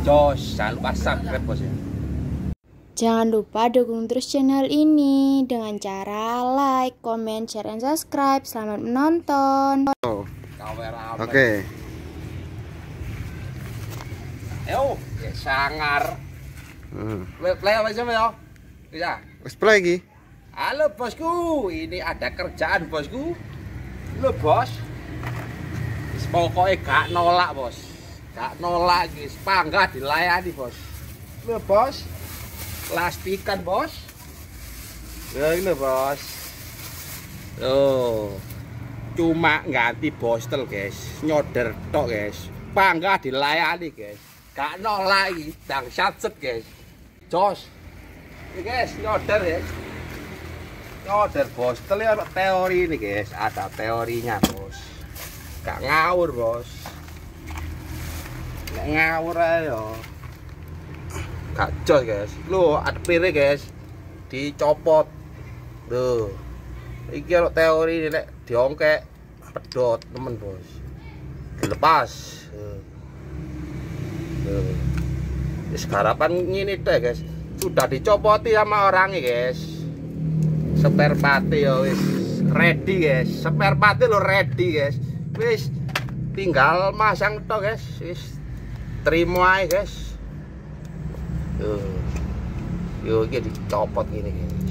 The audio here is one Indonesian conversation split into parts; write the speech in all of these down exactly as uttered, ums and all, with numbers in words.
Jos, jangan lupa subscribe bos ya. Jangan lupa dukung terus channel ini dengan cara like, comment, share, dan subscribe. Selamat menonton. Oh. Oke. Okay. Ayo, ya sangar. Hmm. Play apa sih ya? Bisa. Wes play lagi. Halo bosku, ini ada kerjaan bosku. Lo bos. Pokoknya gak nolak bos. Gak nolak guys, pangga dilayani bos. Lo bos. Plastikan bos. Ya ini bos. Oh. Cuma ganti bostel guys, nyoder tok guys. Pangga dilayani guys. Gak nolak iki, dang satset guys. Jos. Ini guys, nyoder ya. Nyoder bostel ya teori ini guys, ada teorinya bos. Gak ngawur bos. Gak ngawur ayo. Gak jos guys. Lu ada piring guys, dicopot. Tuh. Iki ono teori ini nek diongkek pedot temen bos. Dilepas. Tuh. Wis garapan ngene deh guys. Sudah dicopoti sama orangnya guys. Spare part ya wis ready guys. Spare part lo ready guys. Wis tinggal masang tok guys. Wis terima ae guys. Yo. Yo iki dicopot gini guys.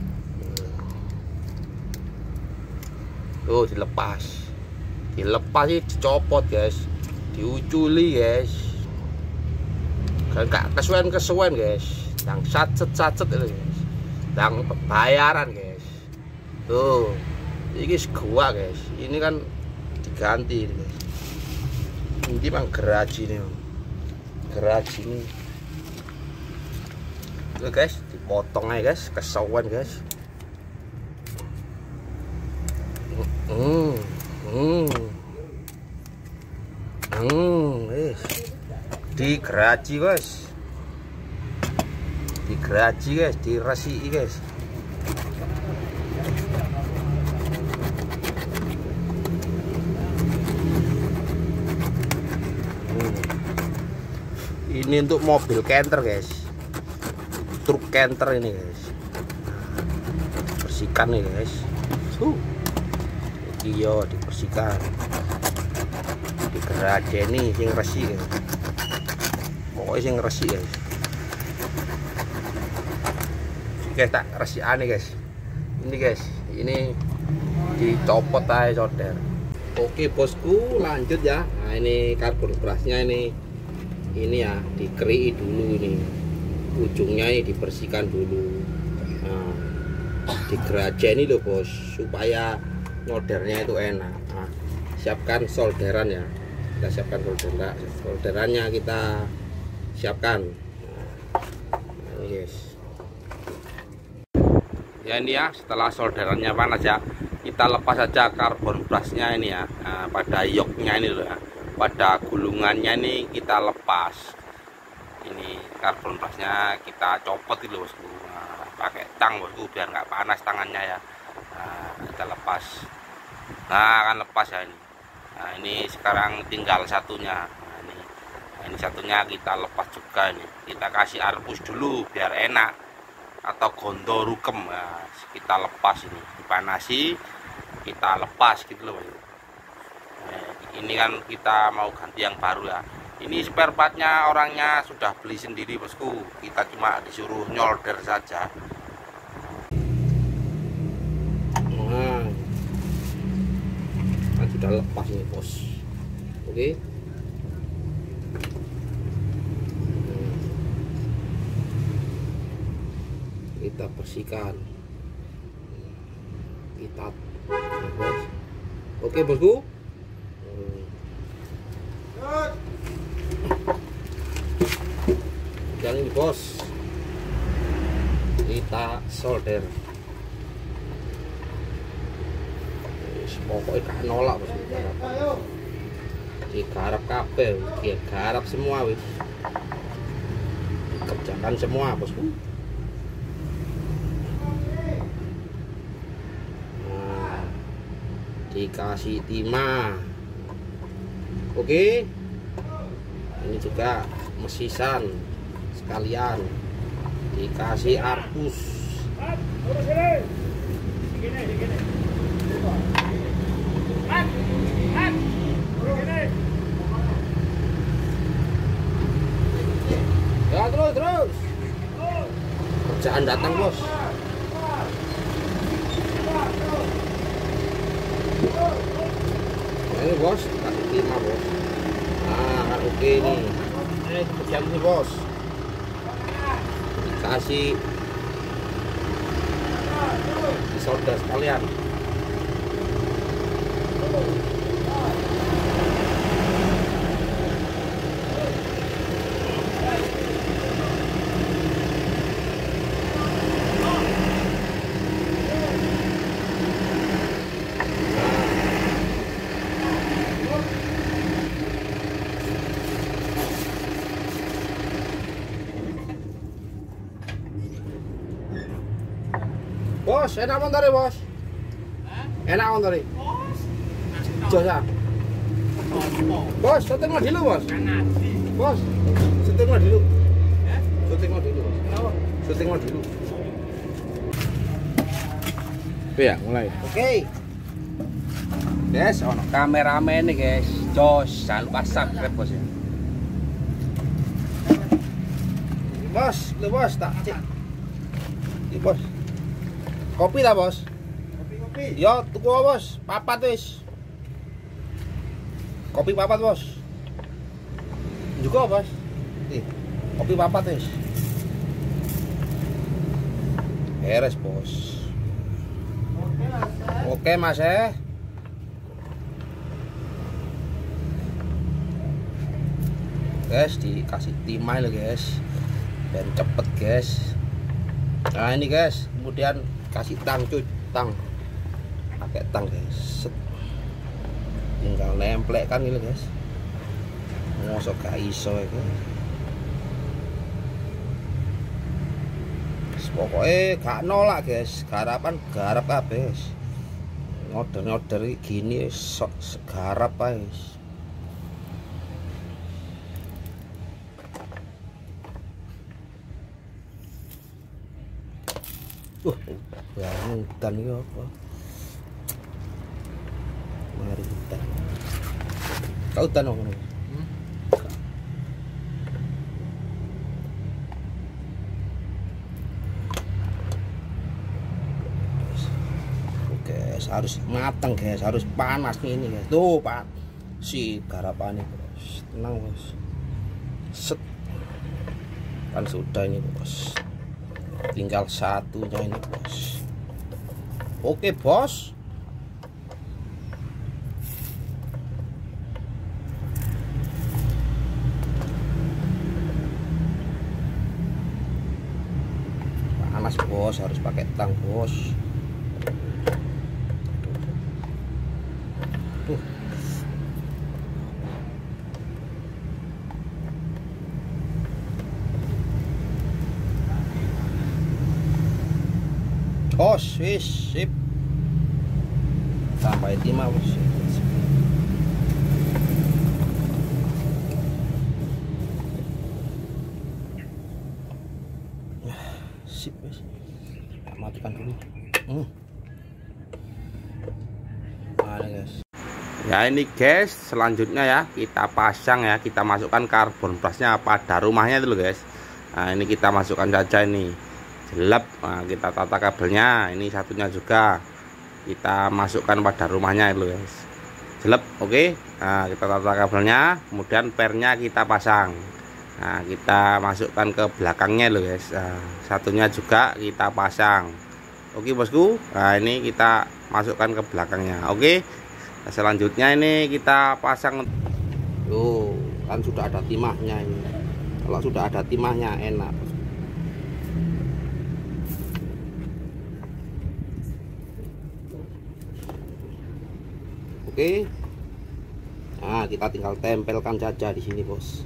Tuh dilepas. Dilepas sih dicopot guys. Diuculi guys. Gak kesuwen-kesuwen guys. Yang sacet-sacet itu guys. Yang bayaran guys. Tuh. Ini gua guys. Ini kan diganti ini guys. Ini bang geraji nih. Geraji ini. Tuh guys, dipotong aja guys, kesuwen guys. Hmm. Hmm. Hmm, eh. Digeraji guys. Digeraji guys, diresi guys. Hmm. Ini untuk mobil canter guys. Truk canter ini guys. Bersihkan nih guys. Tuh. Iya dibersihkan. Digerajeni sing resi guys. Pokoknya sing resi guys. Guys tak resiane guys. Ini guys, ini dicopot aja solder. Oke bosku, lanjut ya. Nah ini karbon brasnya ini ini ya dikeri dulu ini. Ujungnya ini dibersihkan dulu. Nah, digerajeni loh bos supaya soldernya itu enak. Nah, siapkan solderan ya. Kita siapkan solderan, solderannya kita siapkan. Nah, ini guys. Ya ini ya, setelah solderannya panas ya, kita lepas saja karbon brasnya ini ya. Nah, pada yoknya ini loh ya, pada gulungannya ini kita lepas. Ini karbon brasnya kita copot itu bosku. Nah, pakai tang bosku biar nggak panas tangannya ya. Nah, kita lepas. Nah akan lepas ya ini. Nah ini sekarang tinggal satunya. Nah ini, nah, ini satunya kita lepas juga ini. Kita kasih arbus dulu biar enak. Atau gondo rukem. Nah, kita lepas ini. Dipanasi, kita lepas gitu loh. Nah, ini kan kita mau ganti yang baru ya. Ini spare partnya orangnya sudah beli sendiri bosku. Kita cuma disuruh nyolder saja. Nah, kan sudah lepas nih bos. Oke. Kita bersihkan. Kita. Oke bosku. Yang ini bos, kita solder. Pokoknya gak nolak bos. Digarap kabel, dia garap semua wis. Kerjakan semua bosku. Nah, dikasih timah. Oke. Ini juga mesisan sekalian, dikasih arpus. Ya terus terus. Kerjaan datang bos. Ini bos, kasih timah bos. Nah kan oke nih. Ini kerjaan ini bos. Dikasih disolder sekalian. Bos, enak montore bos. Enak montore. Jos ya. Bos, syuting dulu bos. Bos, syuting dulu. Syuting dulu bos. Syuting dulu. Ya, mulai. Oke. Guys, ono kameramen nih guys. Jos, jangan lupa subscribe bos ya. Bos, lu bos tak cek. Ini bos. Kopi lah bos. Kopi kopi. Yo tuku bos, papat wis. Kopi papat bos. Juga bos. Nih, kopi papat wis. Beres bos. Oke mas eh. Guys, dikasih timah lo guys. Dan cepet guys. Nah ini guys, kemudian kasih tang cuy, tang pakai tang guys. Set. Tinggal nemplek kan gitu guys. Mosok gak iso itu. Pokoknya gak nolak guys, garapan garap kabeh. Ngoder-ngoder gini sok garap guys. Uh, bangun hutan ini apa? Mari hutan. Kau hutan apa nih? Hmm? Oke, harus matang guys, harus panas nih ini guys. Tuh pak, si garapan ini bos, tenang bos. Set, kan sudah ini bos. Tinggal satunya ini bos. Oke bos. Panas bos, harus pakai tang bos. Tuh. Bos, wis, sip. Sampai timah bos. Sip wis. Matikan dulu. Hmm. Mana guys? Ya ini guys, selanjutnya ya kita pasang ya, kita masukkan karbon brusnya pada rumahnya dulu guys. Nah ini kita masukkan saja ini. Jelap, nah, kita tata kabelnya. Ini satunya juga kita masukkan pada rumahnya itu guys. Jelap, oke. Okay. Nah, kita tata kabelnya, kemudian pernya kita pasang. Nah, kita masukkan ke belakangnya loh guys. Nah, satunya juga kita pasang. Oke okay, bosku. Nah, ini kita masukkan ke belakangnya. Oke. Okay. Nah, selanjutnya ini kita pasang. Tuh, kan sudah ada timahnya ini. Kalau sudah ada timahnya enak. Oke, nah kita tinggal tempelkan saja di sini bos.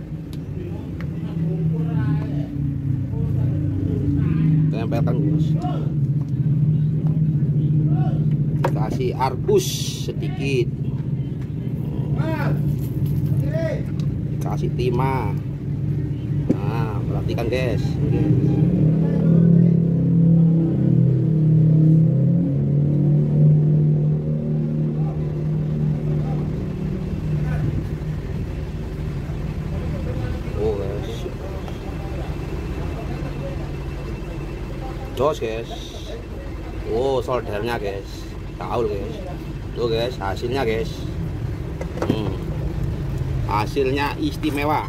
Tempelkan bos. kasih arbus sedikit, kasih timah. Nah, perhatikan guys. Oh guys, jos guys. Oh, soldernya guys, tahu guys. Tuh guys, hasilnya guys. Hmm. Hasilnya istimewa.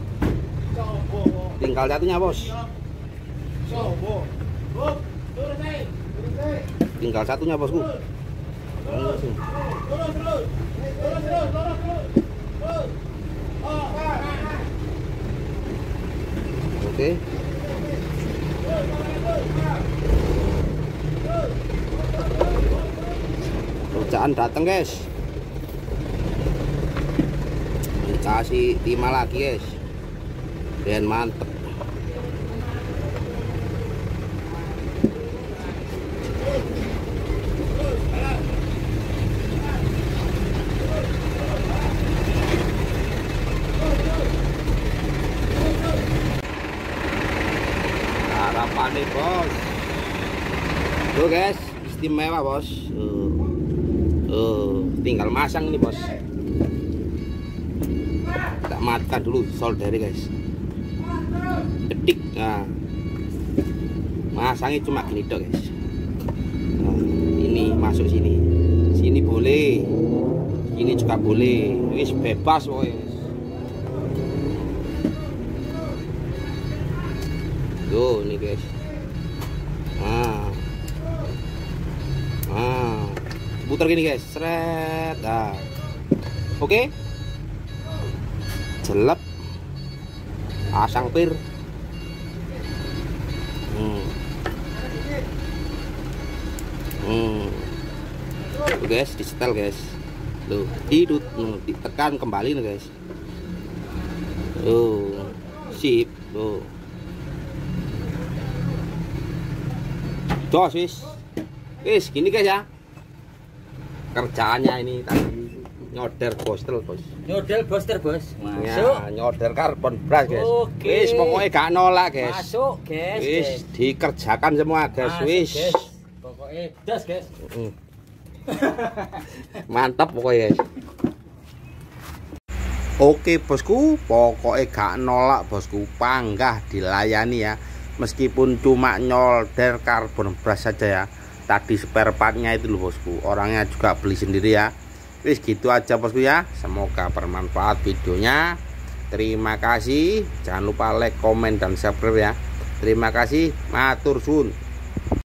Tinggal satunya bos. Tinggal satunya bosku. Oke. Kerjaan datang guys. Dikasih timah lagi guys. Dan mantep. Harapan nih bos. Tuh guys, istimewa bos. Uh, uh, tinggal masang nih bos. Tak matikan dulu soldernya guys. Detik, nah masangnya cuma gini dong guys. Nah, ini masuk sini, sini boleh, ini juga boleh, wis bebas pokoknya guys. Tuh nih guys. Nah, nah putar gini guys, seret. Nah, oke, okay. Jelek, pasang pir. Hmm. Hmm. Tuh guys, di setel guys. Tuh, hidup, ditekan kembali nih guys. Tuh, sip, tuh. Jos wis. Wis, gini guys ya. Kerjaannya ini tadi nyoder booster bos. Nyoder booster bos. Masuk. Ya, nyoder karbon brush guys. Oke. Wis pokoknya gak nolak guys. Masuk guys. Wis dikerjakan semua guys. Masuk, Wis. guys. Pokoknya das guys. Mm. Mantap pokoknya guys. Oke bosku, pokoknya gak nolak bosku, panggah dilayani ya. Meskipun cuma nyolder karbon brush saja ya. Tadi spare partnya itu loh bosku, orangnya juga beli sendiri ya. Wis gitu aja bosku ya. Semoga bermanfaat videonya. Terima kasih. Jangan lupa like, komen, dan subscribe ya. Terima kasih. Matur suwun.